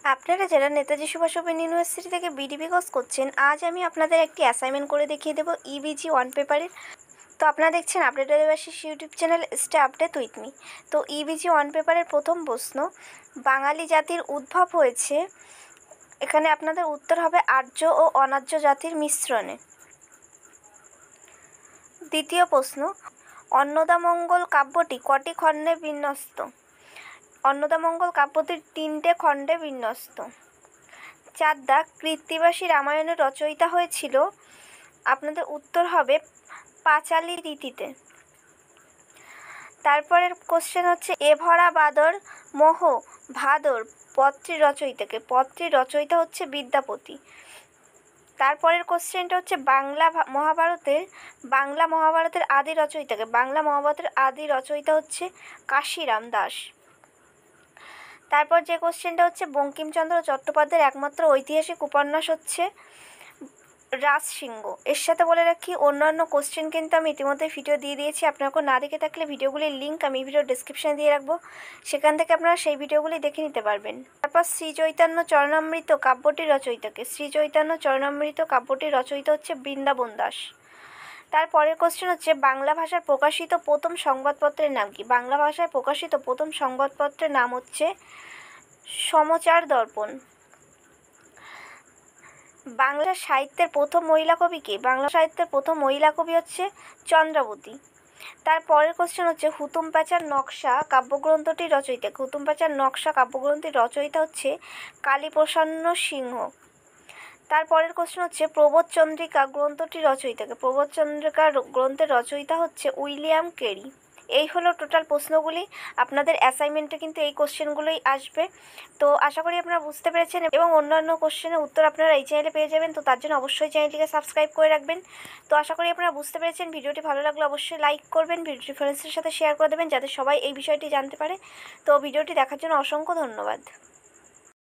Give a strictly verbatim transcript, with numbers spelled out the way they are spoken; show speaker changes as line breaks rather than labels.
আপনারা যারা Netaji Subhas open university থেকে বিডিপি কোর্স করছেন, আজ আমি আপনাদের একটি অ্যাসাইনমেন্ট করে দেখিয়ে দেবো ইবিজি ওয়ান পেপারের। তো আপনারা দেখছেন update Debashis YouTube channel, stay update with me. তো ইবিজি ওয়ান পেপারের প্রথম প্রশ্ন, বাঙালি জাতির উদ্ভব হয়েছে। এখানে আপনাদের উত্তর হবে আর্য ও অনার্য জাতির মিশ্রণে। দ্বিতীয় প্রশ্ন, অন্নদামঙ্গল কাব্যটি কটি খণ্ডে বিন্যস্ত? অন্নদামঙ্গল কাব্যটি তিনটে খণ্ডে বিন্যস্ত। চার দাগ, কৃত্তিবাসী রামায়ণের রচয়িতা হয়েছিল। আপনাদের উত্তর হবে পাঁচালী রীতিতে। তারপরের কোশ্চেন হচ্ছে, এ ভরা বাদর মোহ ভাদর পত্রীর রচয়িতাকে? পত্রীর রচয়িতা হচ্ছে বিদ্যাপতি। তারপরের কোশ্চেনটা হচ্ছে, বাংলা মহাভারতের বাংলা মহাভারতের আদি রচয়িতাকে? বাংলা মহাভারতের আদি রচয়িতা হচ্ছে কাশিরাম দাস। তারপর যে কোশ্চেনটা হচ্ছে, বঙ্কিমচন্দ্র চট্টোপাধ্যায়ের একমাত্র ঐতিহাসিক উপন্যাস হচ্ছে রাজসিংহ। এর সাথে বলে রাখি, অন্যান্য কোশ্চেন কিন্তু আমি ইতিমধ্যে ভিডিও দিয়ে দিয়েছি। আপনারা না দেখে থাকলে ভিডিওগুলির লিঙ্ক আমি ভিডিও ডিসক্রিপশানে দিয়ে রাখবো, সেখান থেকে আপনারা সেই ভিডিওগুলি দেখে নিতে পারবেন। তারপর শ্রী চৈতন্য চরণামৃত কাব্যটির রচয়িতাকে? শ্রী চৈতন্য চরণামৃত কাব্যটির রচয়িতা হচ্ছে বৃন্দাবন দাস। তারপরের কোশ্চেন হচ্ছে, বাংলা ভাষায় প্রকাশিত প্রথম সংবাদপত্রের নাম কি? বাংলা ভাষায় প্রকাশিত প্রথম সংবাদপত্রের নাম হচ্ছে সমাচার দর্পণ। বাংলা সাহিত্যের প্রথম মহিলা কবি কে? বাংলা সাহিত্যের প্রথম মহিলা কবি হচ্ছে চন্দ্রাবতী। তারপরের কোশ্চেন হচ্ছে, হুতুম প্যাঁচার নকশা কাব্যগ্রন্থটির রচয়িতা? হুতুম প্যাঁচার নকশা কাব্যগ্রন্থটির রচয়িতা হচ্ছে কালীপ্রসন্ন সিংহ। তারপরের কোশ্চেন হচ্ছে, প্রবোধচন্দ্রিকা গ্রন্থটির রচয়িতাকে? প্রবোধচন্দ্রিকা গ্রন্থের রচয়িতা হচ্ছে উইলিয়াম কেরি। এই হলো টোটাল প্রশ্নগুলি। আপনাদের অ্যাসাইনমেন্টে কিন্তু এই কোশ্চেনগুলোই আসবে। তো আশা করি আপনারা বুঝতে পেরেছেন, এবং অন্যান্য কোশ্চেনের উত্তর আপনারা এই চ্যানেলে পেয়ে যাবেন। তো তার জন্য অবশ্যই চ্যানেলটিকে সাবস্ক্রাইব করে রাখবেন। তো আশা করি আপনারা বুঝতে পেরেছেন। ভিডিওটি ভালো লাগলে অবশ্যই লাইক করবেন, ভিডিওটি ফ্রেন্ডসদের সাথে শেয়ার করে দেবেন, যাতে সবাই এই বিষয়টি জানতে পারে। তো ভিডিওটি দেখার জন্য অসংখ্য ধন্যবাদ।